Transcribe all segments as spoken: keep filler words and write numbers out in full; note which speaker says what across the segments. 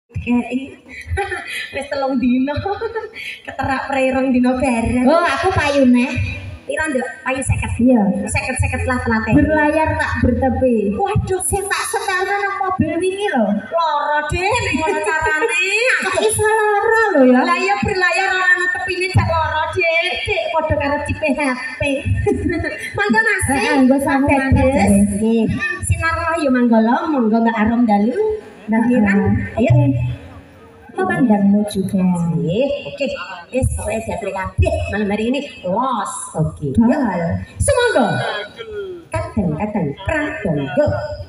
Speaker 1: Kei wis telung dino keterak prerong dino bareng.
Speaker 2: Oh, aku payune.
Speaker 1: Piro nduk? Payu seket.
Speaker 2: Iya,
Speaker 1: seket-seket lah telate.
Speaker 2: berlayar tak bertepi.
Speaker 1: Waduh,
Speaker 2: Sing tak setel nang mobil wingi lho.
Speaker 1: loro deh ning ngono carane.
Speaker 2: Kok iso lara lho ya?
Speaker 1: Lah ya berlayar ora ana tepine jak loro deh. Dik padha karo cipe H P. Mangga Mas.
Speaker 2: Heeh, nggo samu mangga. Nggih.
Speaker 1: Sinar rahayu manggala, monggo Mbak Arom dalu. Mbak Mira, ayo.
Speaker 2: Memandangmu juga.
Speaker 1: Nggih, oke. Wis pokoke jatre kabeh malam hari ini los. Oke.
Speaker 2: Bal.
Speaker 1: Semonggo. Kadang-kadang pradonggo.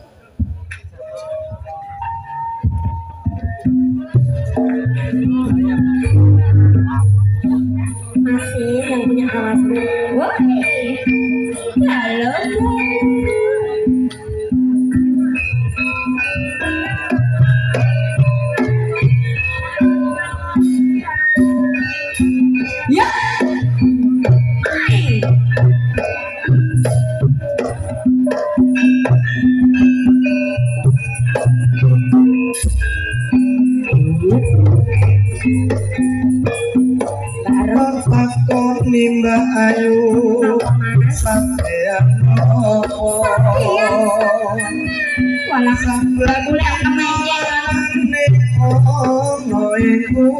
Speaker 1: Masih yang punya kawasan. Wah. Halo. Ya.
Speaker 3: Takut nimba ayu sampeyan opo
Speaker 1: Walah
Speaker 3: sampeyan
Speaker 1: golek kemenyek.
Speaker 3: nek ono iku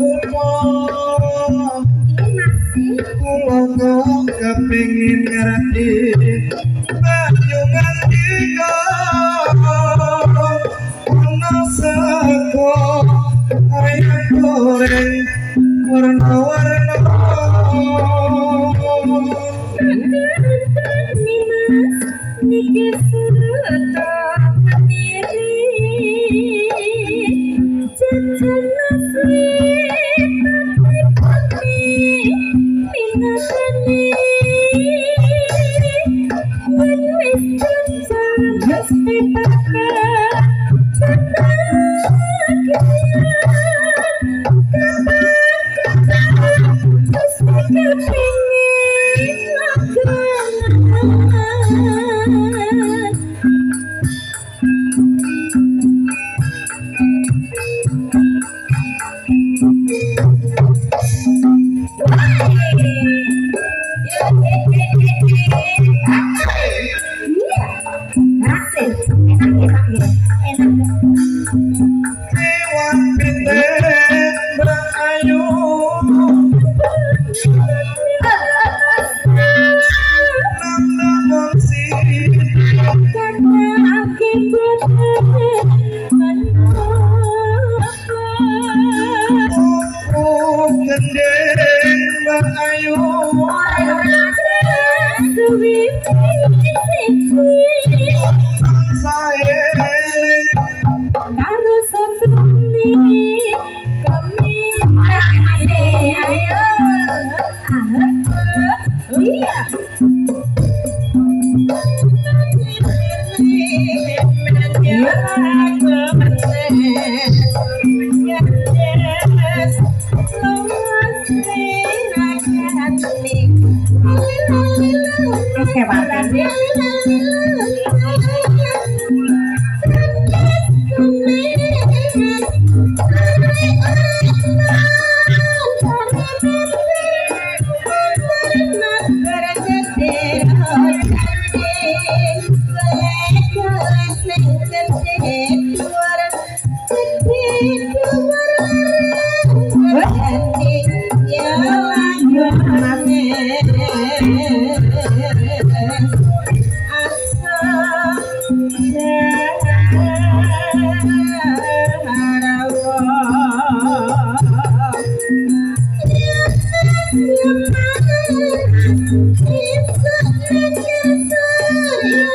Speaker 3: kula kok kepengin ngerti banyu ngendika ono sego ayam goreng warna-warna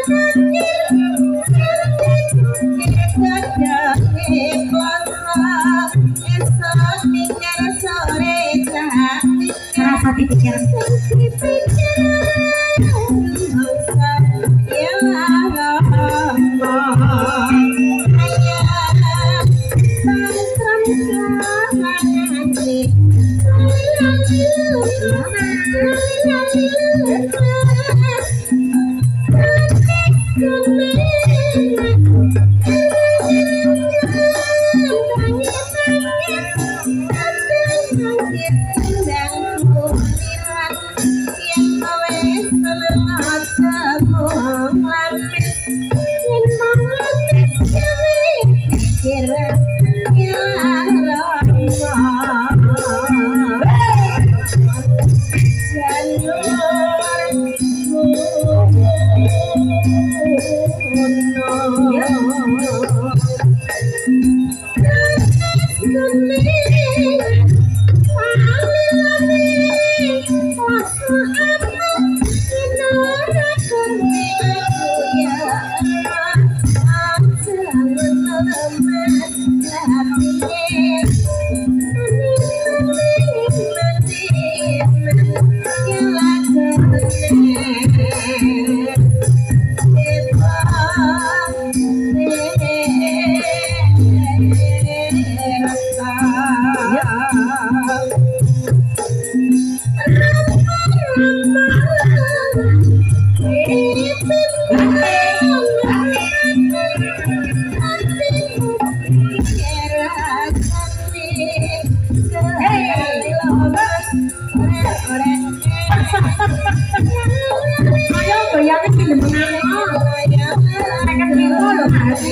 Speaker 1: Ikhlas Ayo goyangnya sih demenannya. Saya kira loh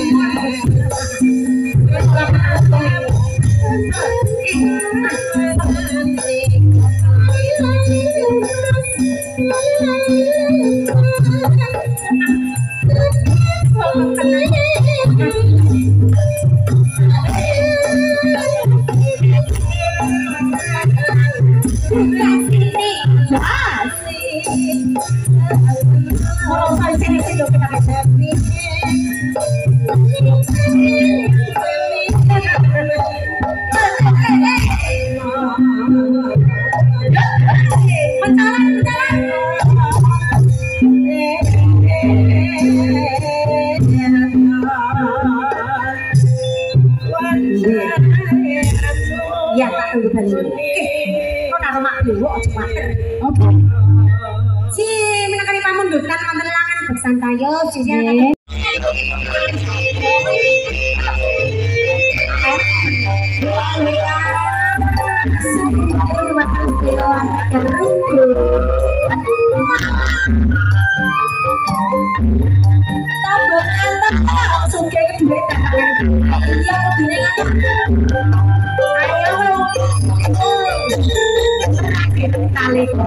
Speaker 1: ya tak tunggu balik. Kok karo mak dulu aja mater. Oke. Si menakani pamundutan wonten langan bersantayo sisi anak. Tabung antar langsung kayak kedua iya kali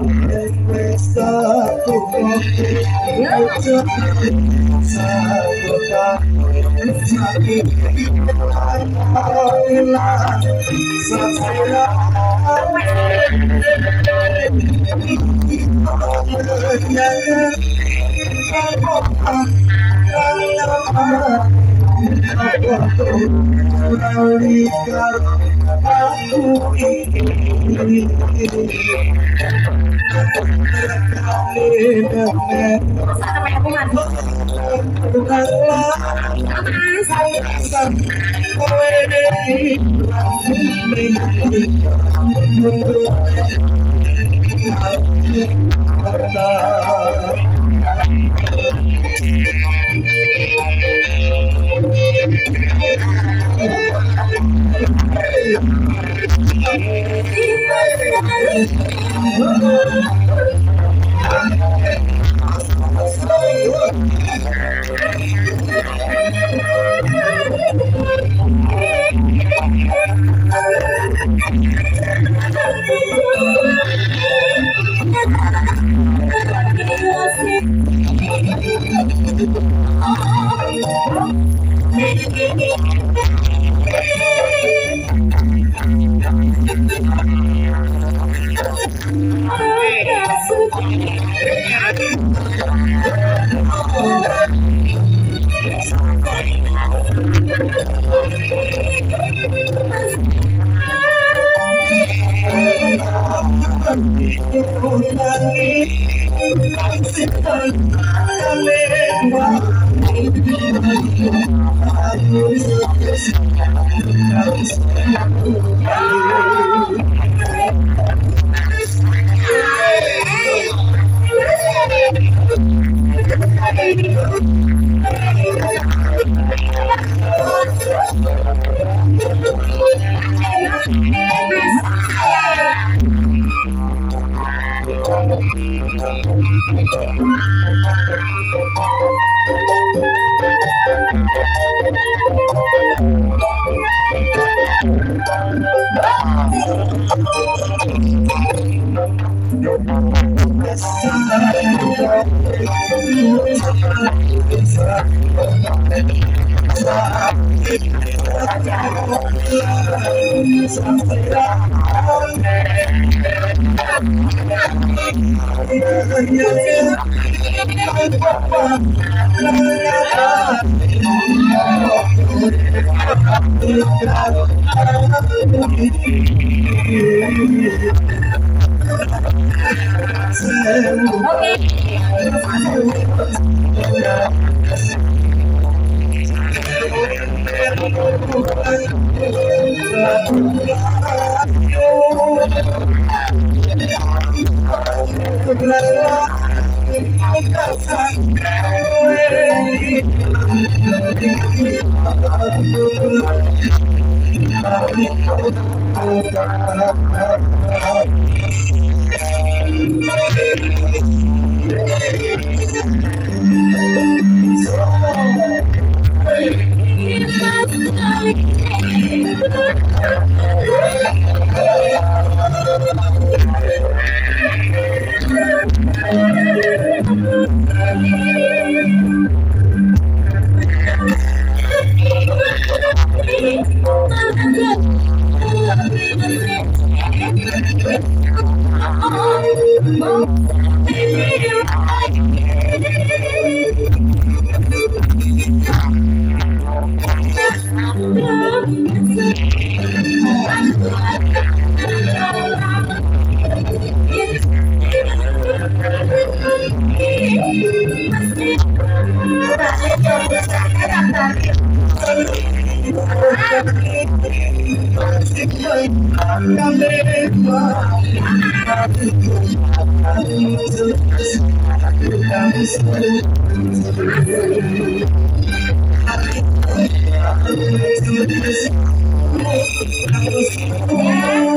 Speaker 3: Thank you.
Speaker 1: Ya.